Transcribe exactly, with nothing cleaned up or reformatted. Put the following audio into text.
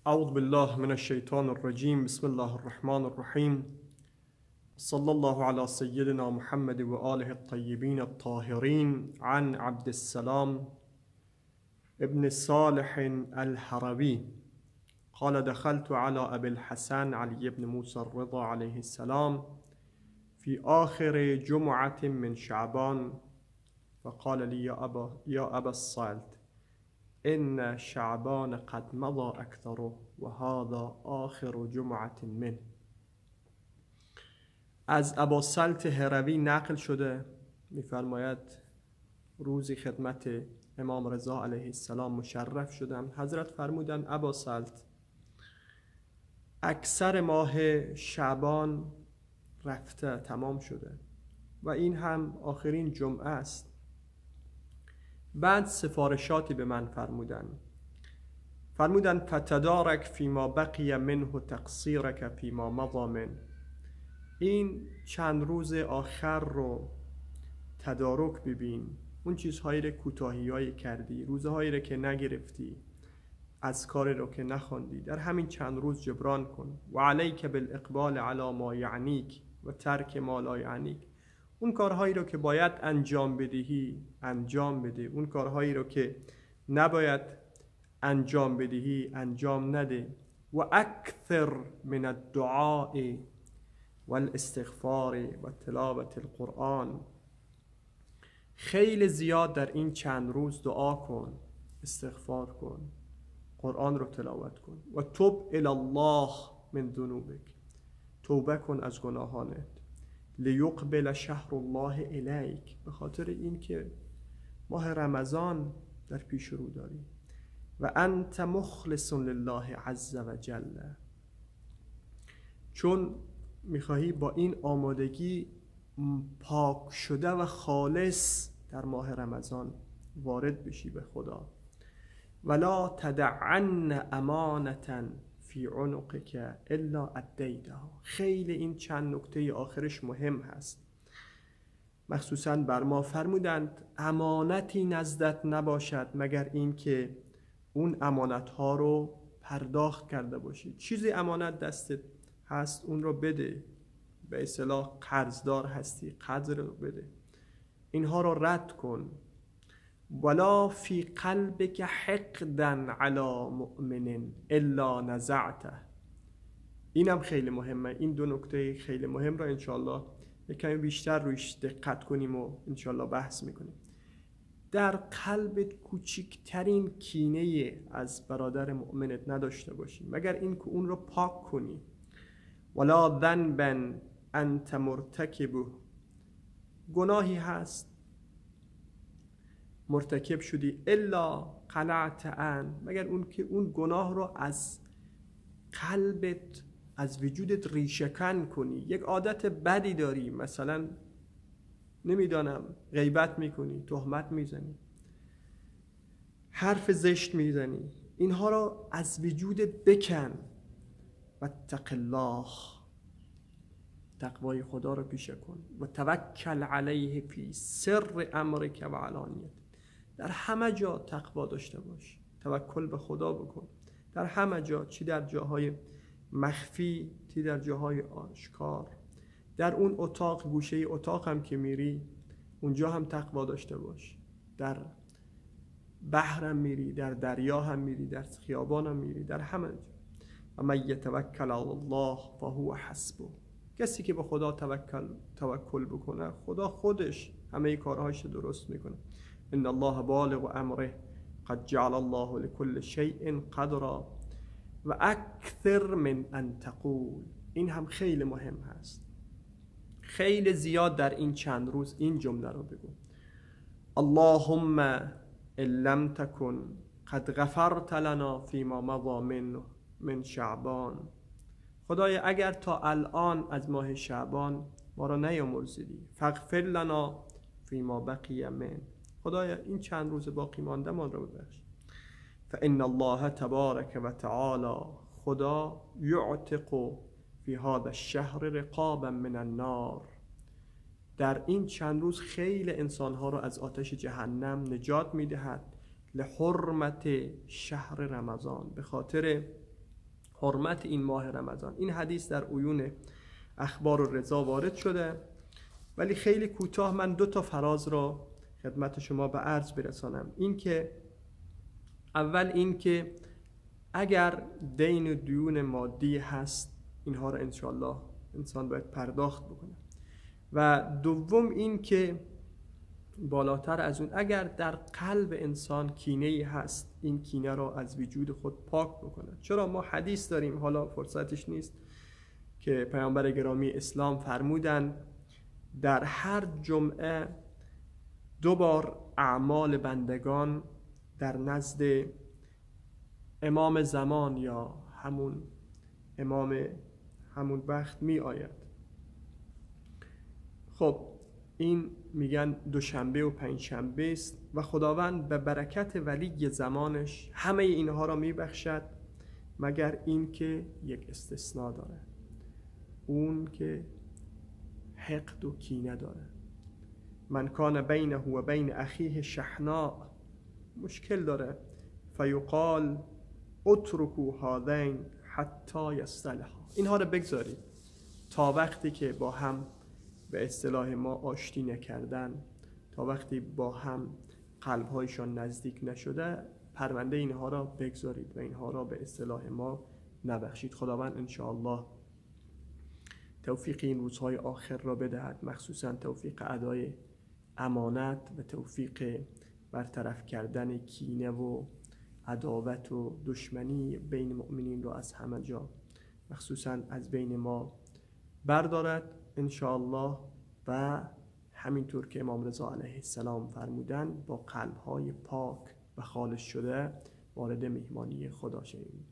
أعوذ بالله من الشيطان الرجيم. بسم الله الرحمن الرحيم. صلى الله على سيدنا محمد وآله الطيبين الطاهرين. عن عبد السلام ابن صالح الهروي قال دخلت على أبي الحسن علي بن موسى الرضا عليه السلام في آخر جمعة من شعبان فقال لي يا أبا, يا أبا الصالت إن شعبان قد مضى أكثره وهذا آخر جمعة منه. از ابا سلط هروی نقل شده، میفرماید روزی خدمت امام رضا علیه السلام مشرف شدم. حضرت فرمودن ابا سلط اکثر ماه شعبان رفته، تمام شده و این هم آخرین جمعه است. بعد سفارشاتی به من فرمودن فرمودن فتدارک فیما بقی منه تقصیرک فیما مضی من. این چند روز آخر رو تدارک ببین، اون چیزهایی رو کوتاهی‌هایی کردی، روزهایی رو که نگرفتی، از کاری رو که نخوندی، در همین چند روز جبران کن. و علیک بالاقبال علی ما یعنیک و ترک ما لا یعنیک. اون کارهایی رو که باید انجام بدهی انجام بده، اون کارهایی رو که نباید انجام بدهی انجام نده. و اکثر من الدعاء والاستغفار و تلاوت القرآن. خیلی زیاد در این چند روز دعا کن، استغفار کن، قرآن رو تلاوت کن. و توب الی الله من ذنوبک، توبه کن از گناهانت. لیقبل شهر الله الیک، به خاطر این که ماه رمضان در پیش رو داری. و انت مخلص لله عز و جل، چون میخواهی با این آمادگی پاک شده و خالص در ماه رمضان وارد بشی به خدا. ولا تدعن امانة فی عنقک الا ادیتها. خیلی این چند نکته آخرش مهم هست، مخصوصا بر ما. فرمودند امانتی نزدت نباشد مگر این که اون امانت ها رو پرداخت کرده باشی. چیزی امانت دستت هست اون رو بده، به اصطلاح قرضدار هستی، قرض رو بده، اینها رو رد کن. ولا فی قلبک حقدا علی مؤمن الا نزعته. اینم خیلی مهمه. این دو نکته خیلی مهم رو انشالله یک کمی بیشتر رویش دقت کنیم و انشالله بحث میکنیم. در قلبت کوچکترین کینه از برادر مؤمنت نداشته باشی مگر این که اون رو پاک کنی. ولا ذنبا انت مرتکبه. گناهی هست مرتکب شدی الا قلعت عن، مگر اون که اون گناه رو از قلبت، از وجودت ریشه‌کن کنی. یک عادت بدی داری، مثلا نمیدانم غیبت میکنی، تهمت میزنی، حرف زشت میزنی، اینها رو از وجودت بکن. و اتق الله، تقوای خدا رو پیشه کن. و توکل علیه فی سر امرک و علانیت. در همه جا تقوا داشته باش، توکل به خدا بکن در همه جا، چی در جاهای مخفی، چی در جاهای آشکار. در اون اتاق، گوشه اتاق هم که میری اونجا هم تقوا داشته باش. در بحر هم میری، در دریا هم میری، در خیابان هم میری، در همه جا. و من یتوکل علی الله فهو حسبه. کسی که به خدا توکل توکل بکنه خدا خودش همه کارهاش درست میکنه. ان الله بالغ امره قد جعل الله لكل شیء قدرا و اکثر من ان تقول. این هم خیلی مهم هست. خیلی زیاد در این چند روز این جمله رو بگو: اللهم ان لم تکن قد غفرت لنا فيما مضى من من شعبان. خدایا اگر تا الان از ماه شعبان ما را نیامرزیدی، فاغفر لنا فیما بقی من. خدایا این چند روز باقی مانده ما را ببخش. فان الله تبارک و تعالی، خدا یعتق فی هذا الشهر رقابا من النار. در این چند روز خیلی انسانها را از آتش جهنم نجات میدهد. لحرمت شهر رمضان، به خاطر حرمت این ماه رمضان. این حدیث در عیون اخبار و رضا وارد شده، ولی خیلی کوتاه من دو تا فراز را خدمت شما به عرض برسانم. این که اول این که اگر دین و دیون مادی هست، اینها را انشاءالله انسان باید پرداخت بکنه. و دوم این که بالاتر از اون، اگر در قلب انسان کینه‌ای هست، این کینه را از وجود خود پاک بکنه. چرا ما حدیث داریم، حالا فرصتش نیست، که پیامبر گرامی اسلام فرمودن در هر جمعه دو بار اعمال بندگان در نزد امام زمان یا همون امام همون وقت می آید. خب این میگن دوشنبه و پنج شنبه است و خداوند به برکت ولی زمانش همه اینها را میبخشد، مگر این که یک استثناء داره، اون که حقد و کینه داره. من کان بینه و بین اخیه شحناء، مشکل داره، فیقال اترکوا هذین حتی یصطلحا، اینها رو بگذارید تا وقتی که با هم به اصطلاح ما آشتی نکردن، تا وقتی با هم قلبهایشان نزدیک نشده، پرونده اینها را بگذارید و اینها را به اصطلاح ما نبخشید. خداوند انشاءالله توفیق این روزهای آخر را بدهد، مخصوصا توفیق ادای امانت و توفیق برطرف کردن کینه و عداوت و دشمنی بین مؤمنین را از همه جا، مخصوصا از بین ما بردارد انشاءالله. و همینطور که امام رضا علیه السلام فرمودن، با قلب‌های پاک و خالص شده وارد مهمانی خدا شویم.